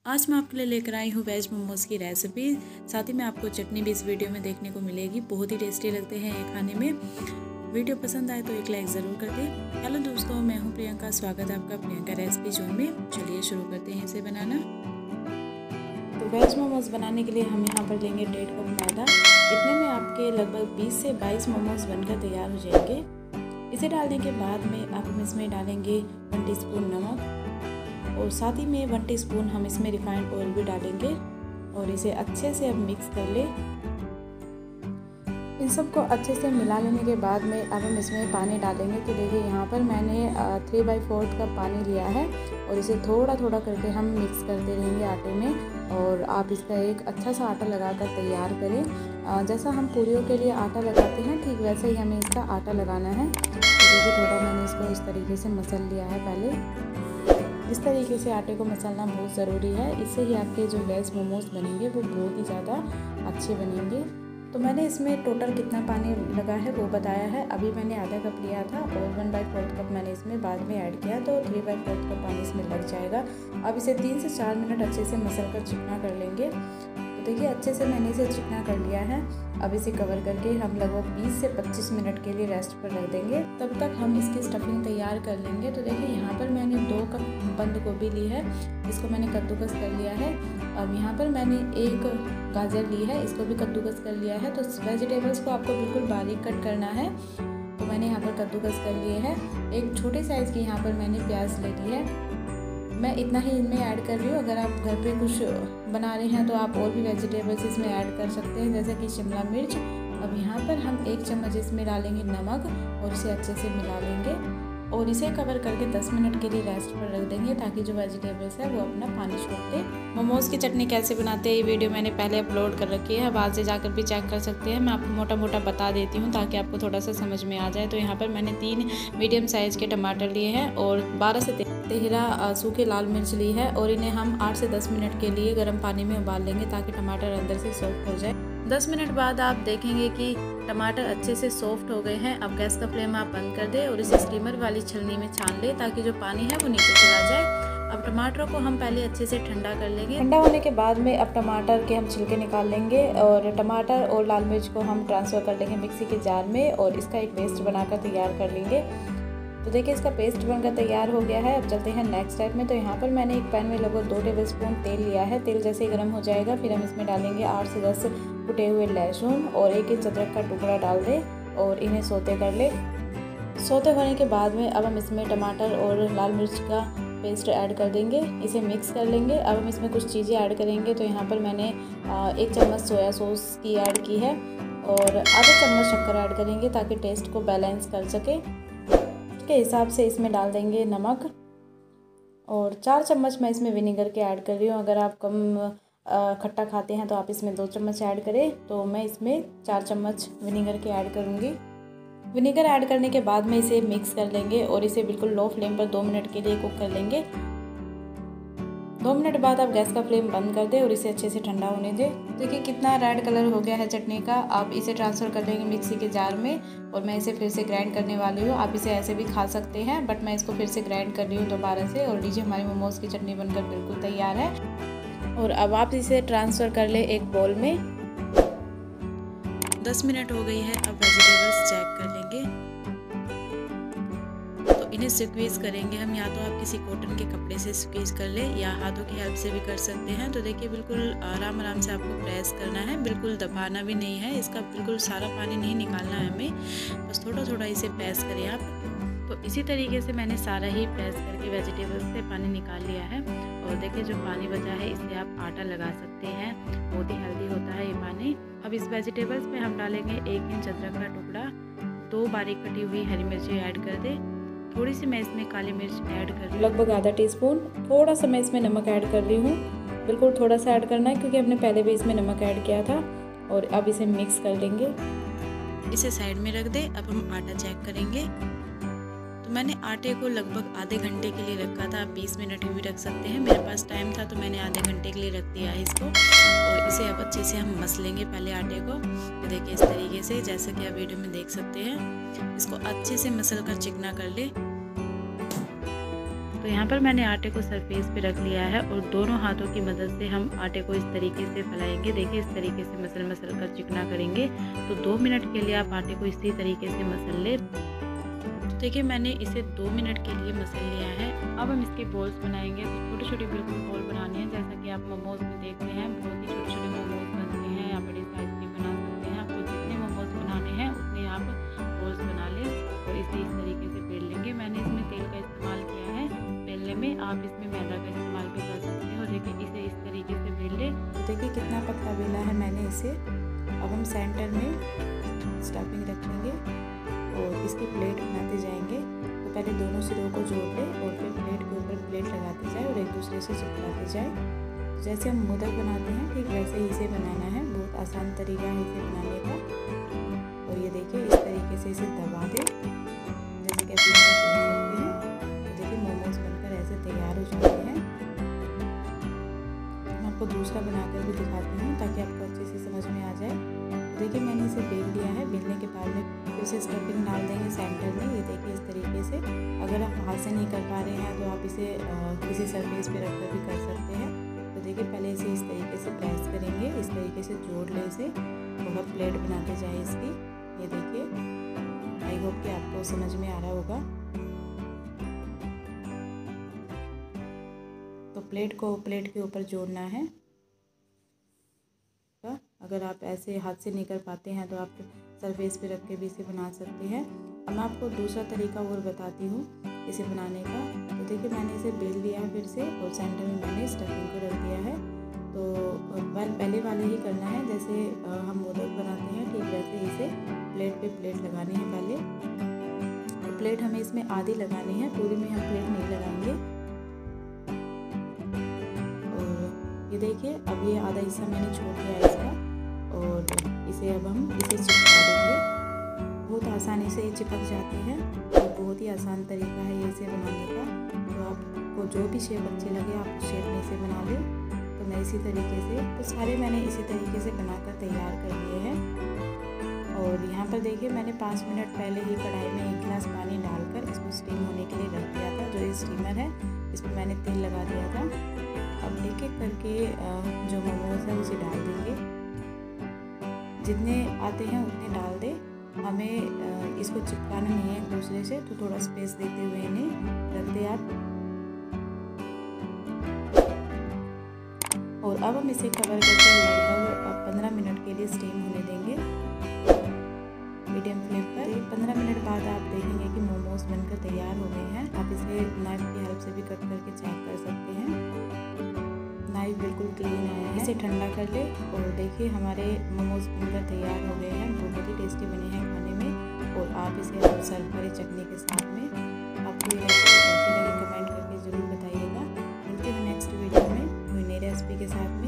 आज मैं आपके लिए लेकर आई हूँ वेज मोमोज़ की रेसिपी। साथ ही में आपको चटनी भी इस वीडियो में देखने को मिलेगी। बहुत ही टेस्टी लगते हैं ये खाने में। वीडियो पसंद आए तो एक लाइक ज़रूर कर दें। हेलो दोस्तों, मैं हूँ प्रियंका। स्वागत है आपका प्रियंका रेसिपी जोन में। चलिए शुरू करते हैं इसे बनाना। तो वेज मोमोज़ बनाने के लिए हम यहाँ पर लेंगे 1.5 कप मैदा। इतने में आपके लगभग 20 से 22 मोमोज़ बनकर तैयार हो जाएंगे। इसे डालने के बाद में आप हम इसमें डालेंगे 1 टीस्पून नमक और साथ ही में 1 टीस्पून हम इसमें रिफाइंड ऑयल भी डालेंगे और इसे अच्छे से अब मिक्स कर ले। इन सबको अच्छे से मिला लेने के बाद में अब हम इसमें पानी डालेंगे। तो देखिए यहाँ पर मैंने 3/4 कप पानी लिया है और इसे थोड़ा थोड़ा करके हम मिक्स करते रहेंगे आटे में। और आप इसका एक अच्छा सा आटा लगाकर तैयार करें। जैसा हम पूरियों के लिए आटा लगाते हैं ठीक वैसे ही हमें इसका आटा लगाना है। तो देखिए थोड़ा मैंने इसको इस तरीके से मसल लिया है। पहले इस तरीके से आटे को मसलना बहुत ज़रूरी है। इससे ही आपके जो वेज मोमोज़ बनेंगे वो बहुत ही ज़्यादा अच्छे बनेंगे। तो मैंने इसमें टोटल कितना पानी लगा है वो बताया है। अभी मैंने आधा कप लिया था और 1/4 कप मैंने इसमें बाद में ऐड किया, तो 3/4 कप पानी इसमें लग जाएगा। अब इसे 3 से 4 मिनट अच्छे से मसल कर चिकना कर लेंगे। तो देखिए अच्छे से मैंने इसे चिकना कर लिया है। अब इसे कवर करके हम लगभग 20 से 25 मिनट के लिए रेस्ट पर रख देंगे। तब तक हम इसकी स्टफिंग तैयार कर लेंगे। तो देखिए यहाँ पर मैंने 2 कप बंद गोभी ली है, इसको मैंने कद्दूकस कर लिया है। अब यहाँ पर मैंने 1 गाजर ली है, इसको भी कद्दूकस कर लिया है। तो वेजिटेबल्स को आपको बिल्कुल बारीक कट करना है। तो मैंने यहाँ पर कद्दूकस कर लिए है। एक छोटे साइज़ की यहाँ पर मैंने प्याज ले ली है। मैं इतना ही इनमें ऐड कर रही हूँ। अगर आप घर पे कुछ बना रहे हैं तो आप और भी वेजिटेबल्स इसमें ऐड कर सकते हैं, जैसे कि शिमला मिर्च। अब यहाँ पर हम 1 चम्मच इसमें डालेंगे नमक और इसे अच्छे से मिला लेंगे और इसे कवर करके 10 मिनट के लिए रेस्ट पर रख देंगे ताकि जो वेजिटेबल्स है वो अपना पानी छोड़ दे। मोमोज़ की चटनी कैसे बनाते हैं ये वीडियो मैंने पहले अपलोड कर रखी है, बाद से जाकर भी चेक कर सकते हैं। मैं आपको मोटा मोटा बता देती हूँ ताकि आपको थोड़ा सा समझ में आ जाए। तो यहाँ पर मैंने 3 मीडियम साइज़ के टमाटर लिए हैं और 12 से 13 सूखे लाल मिर्च ली है और इन्हें हम 8 से 10 मिनट के लिए गर्म पानी में उबाल लेंगे ताकि टमाटर अंदर से सॉफ्ट हो जाए। 10 मिनट बाद आप देखेंगे कि टमाटर अच्छे से सॉफ्ट हो गए हैं। अब गैस का फ्लेम आप बंद कर दें और इसे स्टीमर वाली छलनी में छान लें ताकि जो पानी है वो नीचे चला जाए। अब टमाटरों को हम पहले अच्छे से ठंडा कर लेंगे। ठंडा होने के बाद में अब टमाटर के हम छिलके निकाल लेंगे और टमाटर और लाल मिर्च को हम ट्रांसफ़र कर लेंगे मिक्सी के जार में और इसका एक पेस्ट बनाकर तैयार कर लेंगे। तो देखिए इसका पेस्ट बनकर तैयार हो गया है। अब चलते हैं नेक्स्ट स्टेप में। तो यहाँ पर मैंने एक पैन में लगभग 2 टेबलस्पून तेल लिया है। तेल जैसे ही गर्म हो जाएगा फिर हम इसमें डालेंगे 8 से 10 कुटे हुए लहसुन और 1 इंच अदरक का टुकड़ा डाल दें और इन्हें सौते कर ले। सौते होने के बाद में अब हम इसमें टमाटर और लाल मिर्च का पेस्ट ऐड कर देंगे, इसे मिक्स कर लेंगे। अब हम इसमें कुछ चीज़ें ऐड करेंगे। तो यहाँ पर मैंने 1 चम्मच सोया सॉस की ऐड की है और आधा चम्मच शक्कर ऐड करेंगे ताकि टेस्ट को बैलेंस कर सके। के हिसाब से इसमें डाल देंगे नमक और 4 चम्मच मैं इसमें विनेगर के ऐड कर रही हूँ। अगर आप कम खट्टा खाते हैं तो आप इसमें 2 चम्मच ऐड करें, तो मैं इसमें 4 चम्मच विनेगर के ऐड करूँगी। विनेगर ऐड करने के बाद में इसे मिक्स कर लेंगे और इसे बिल्कुल लो फ्लेम पर 2 मिनट के लिए कुक कर लेंगे। 2 मिनट बाद आप गैस का फ्लेम बंद कर दें और इसे अच्छे से ठंडा होने दें। देखिए कितना रेड कलर हो गया है चटनी का। आप इसे ट्रांसफ़र कर लेंगे मिक्सी के जार में और मैं इसे फिर से ग्राइंड करने वाली हूँ। आप इसे ऐसे भी खा सकते हैं बट मैं इसको फिर से ग्राइंड कर रही हूँ दोबारा से। और लीजिए हमारी मोमोज़ की चटनी बनकर बिल्कुल तैयार है। और अब आप इसे ट्रांसफ़र कर ले एक बोल में। 10 मिनट हो गई है। अब वेजिटेबल्स चेक कर लेंगे। इन्हें स्क्वीज़ करेंगे हम, या तो आप किसी कॉटन के कपड़े से स्क्वीज़ कर ले या हाथों की हेल्प से भी कर सकते हैं। तो देखिए बिल्कुल आराम आराम से आपको प्रेस करना है, बिल्कुल दबाना भी नहीं है। इसका बिल्कुल सारा पानी नहीं निकालना है हमें, बस थोड़ा थोड़ा इसे प्रेस करें आप। तो इसी तरीके से मैंने सारा ही प्रेस करके वेजिटेबल्स से पानी निकाल लिया है। और देखिए जो पानी बचा है इससे आप आटा लगा सकते हैं, बहुत ही हेल्दी होता है ये पानी। अब इस वेजिटेबल्स में हम डालेंगे 1 इंच अदरक का टुकड़ा, 2 बारीक कटी हुई हरी मिर्ची ऐड कर दें। थोड़ी सी मैं इसमें काली मिर्च ऐड कर रही हूँ, लगभग आधा टीस्पून। थोड़ा सा मैं इसमें नमक ऐड कर रही हूँ, बिल्कुल थोड़ा सा ऐड करना है क्योंकि हमने पहले भी इसमें नमक ऐड किया था। और अब इसे मिक्स कर लेंगे, इसे साइड में रख दे। अब हम आटा चेक करेंगे। तो मैंने आटे को लगभग आधे घंटे के लिए रखा था, आप 20 मिनट भी रख सकते हैं। मेरे पास टाइम था तो मैंने आधे घंटे के लिए रख दिया है इसको। और इसे अब अच्छे से हम मस लेंगे पहले आटे को। तो देखिए इस तरीके से, जैसे कि आप वीडियो में देख सकते हैं। इसको अच्छे से मसल कर चिकना कर ले। तो यहाँ पर मैंने आटे को सरफेस पे रख लिया है और दोनों हाथों की मदद से हम आटे को इस तरीके से फैलाएंगे। देखिए इस तरीके से मसल मसल कर चिकना करेंगे। तो 2 मिनट के लिए आप आटे को इसी तरीके से मसल लें। तो देखिए मैंने इसे 2 मिनट के लिए मसल लिया है। अब हम इसके बॉल्स बनाएंगे। तो छोटे छोटे बिल्कुल बॉल बनाने हैं, जैसा कि आप मोमोज में देखते हैं बहुत ही छोटे छोटे मोमोज बनते हैं या बड़ी साइज के बना सकते हैं। आपको जितने मोमोज बनाने हैं उतने आप बॉल्स बना लें और इसे इस तरीके से बेल लेंगे। मैंने इसमें तेल का इस्तेमाल किया है बेलने में, आप इसमें मैदा का इस्तेमाल भी कर सकते हैं। और देखिए इसे इस तरीके से बेल लें। तो देखिए कितना पतला बेला है मैंने इसे। अब हम सेंटर में स्टफिंग रखेंगे और इसकी प्लेट बनाते जाएंगे। तो पहले दोनों सिरों को जोड़ लें और फिर प्लेट के ऊपर प्लेट लगाते जाए और एक दूसरे से चिपकाते जाए। जैसे हम मोदक बनाते हैं ठीक वैसे ही इसे बनाना है। बहुत आसान तरीका है इसे बनाने का। और ये देखिए इस तरीके से इसे दबा दें, जैसे कि आप देख सकते हैं। तो देखिए मोमोज बनकर ऐसे तैयार हो जाते हैं। हम आपको दूसरा बनाकर भी दिखाते हैं ताकि आपको अच्छे से समझ में आ जाए। देखिए मैंने इसे बेल लिया है। बेलने के बाद में फिर से स्टफिंग डाल देंगे सेंटर में। ये देखिए इस तरीके से। अगर आप हाथ से नहीं कर पा रहे हैं तो आप इसे किसी सरफेस पे रखकर भी कर सकते हैं। तो देखिए पहले इसे इस तरीके से प्रेस करेंगे, इस तरीके से जोड़ लें इसे और अब प्लेट बनाते जाए इसकी। ये देखिए, आई होप कि आपको समझ में आ रहा होगा। तो प्लेट को प्लेट के ऊपर जोड़ना है। अगर आप ऐसे हाथ से नहीं कर पाते हैं तो आप सरफेस पे रख के भी इसे बना सकते हैं। अब मैं आपको दूसरा तरीका और बताती हूँ इसे बनाने का। तो देखिए मैंने इसे बेल लिया है फिर से और सेंटर में मैंने स्टफिंग को रख दिया है। तो पहले वाले ही करना है जैसे हम मोदक बनाते हैं ठीक वैसे इसे प्लेट पे प्लेट लगानी है पहले। तो प्लेट हमें इसमें आधी लगानी है, पूरी में हम प्लेट नहीं लगाएंगे। और ये देखिए अब ये आधा हिस्सा मैंने छोड़ दिया है इसका और इसे अब हम इसे चिपका देंगे। बहुत आसानी से ये चिपक जाते हैं और बहुत ही आसान तरीका है ये इसे बनाने का। तो आपको जो भी शेप अच्छी लगे आप उस शेप में इसे बना लें। तो मैं इसी तरीके से तो सारे मैंने इसी तरीके से बनाकर तैयार कर लिए हैं। और यहाँ पर देखिए मैंने 5 मिनट पहले ही कढ़ाई में 1 गिलास पानी डालकर इसको स्टीम होने के लिए रख दिया था। जो ये स्टीमर है इस पर मैंने तेल लगा दिया था। अब एक एक करके जो मोमोज है उसे डाल देंगे। जितने आते हैं उतने डाल दें। हमें इसको चिपकाना नहीं है एक दूसरे से, तो थोड़ा स्पेस देते हुए इन्हें रख दें आप। और अब हम इसे कवर करके लगभग 15 मिनट के लिए स्टीम होने देंगे मीडियम फ्लेम पर। 15 मिनट बाद आप देखेंगे कि मोमोज बनकर तैयार हो गए हैं। आप इसे नाइफ की हेल्प से भी कट करके चेक कर सकते हैं। नाइफ बिल्कुल क्लीन आया है। इसे ठंडा कर ले और देखिए हमारे मोमोज बनकर तैयार हो गए हैं। बहुत ही टेस्टी बने हैं खाने में। और आप इसे सर्व करें चटनी के साथ में। आपको ये रेसिपी कैसी लगी कमेंट करके ज़रूर बताइएगा। मिलते हैं नेक्स्ट वीडियो में कोई नई रेसिपी के साथ।